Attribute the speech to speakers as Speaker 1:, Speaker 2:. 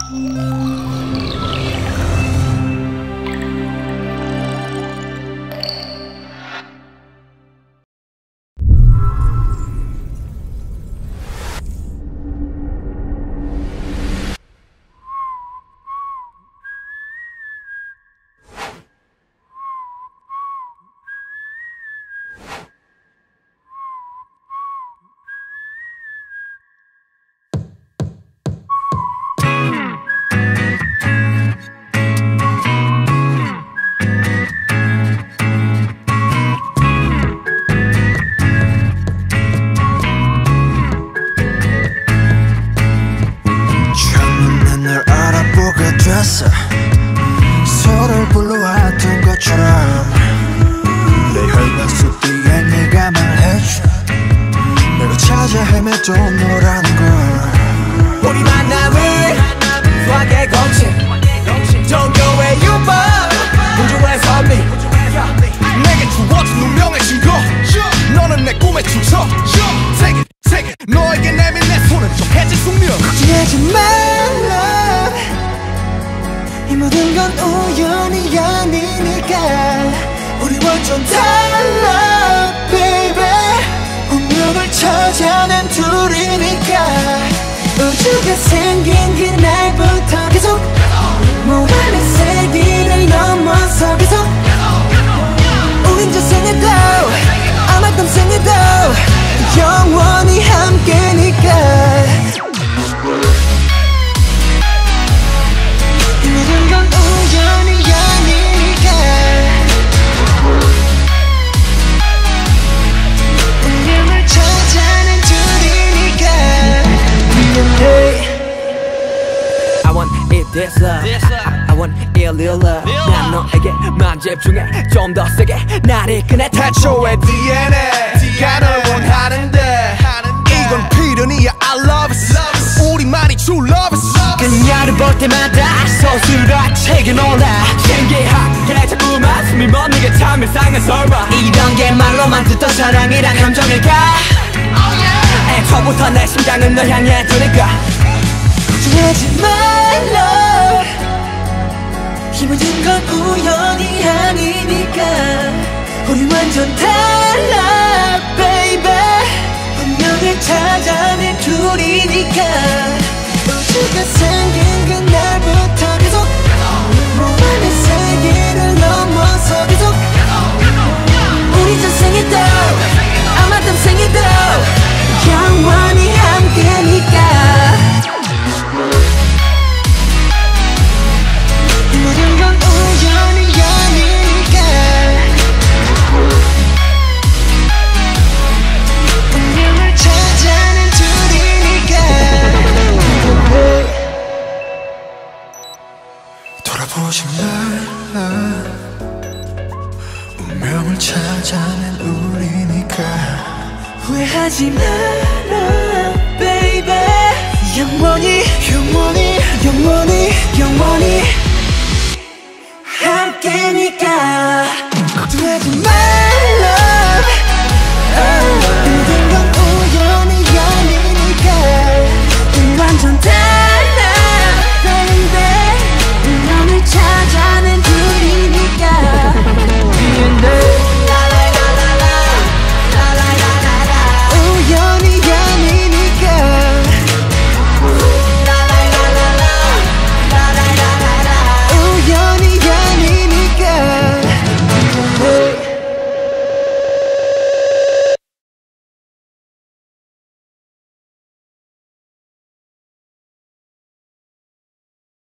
Speaker 1: 서로를 불러왔던 것처럼 내 혈관 속 뒤에 네가 말해줘 내가 찾아 헤매던 너라는 걸
Speaker 2: 우리 만남을 수학의 공식 종교의 유법 우주의 선미
Speaker 3: 내게 주어진 운명의 증거 너는 내 꿈의 주석 세계 너에게 내민 내 손은 좀 해질 숙명
Speaker 1: 걱정하지 말라 이 모든 건 우연이 아니니까 우리 완전 달라 baby 운명을 찾아낸 둘이니까 우주가 생긴 그날부터 계속 모험의 세기를 넘어서 계속 우린 저 생에도 아마 땀 생에도 영원히 함께니까
Speaker 2: I want it this love I want it real love 난 너에게만 집중해 좀 더 세게 날 이끄네
Speaker 3: 태초의 DNA가 널 원하는데 이건 필연이야 I love it 우리만이 true love it
Speaker 2: 그녀를 볼 때마다 서술화책에 놀라 신기하게 자꾸만 숨이 멎는 참 이상한 설마 이런 게 말로만 듣던 사랑이란 감정일까 애초부터 내 심장은 널 향해 두니까
Speaker 1: 걱정하지 말라 이 모든 건 우연이 아니니까 우리 완전 달라 baby 운명을 찾아낸 둘이니까 우주가 생긴 그날부터 계속 모험의 세계를 넘어서 계속 우리 전생에도 아마 땀생에도 영원히 함께니까 이 모든 건 우연이 아니니까 운명을 찾아낸 둘이니까 돌아보지 마 운명을 찾아낸 우리니까 후회하지 마라 baby 영원히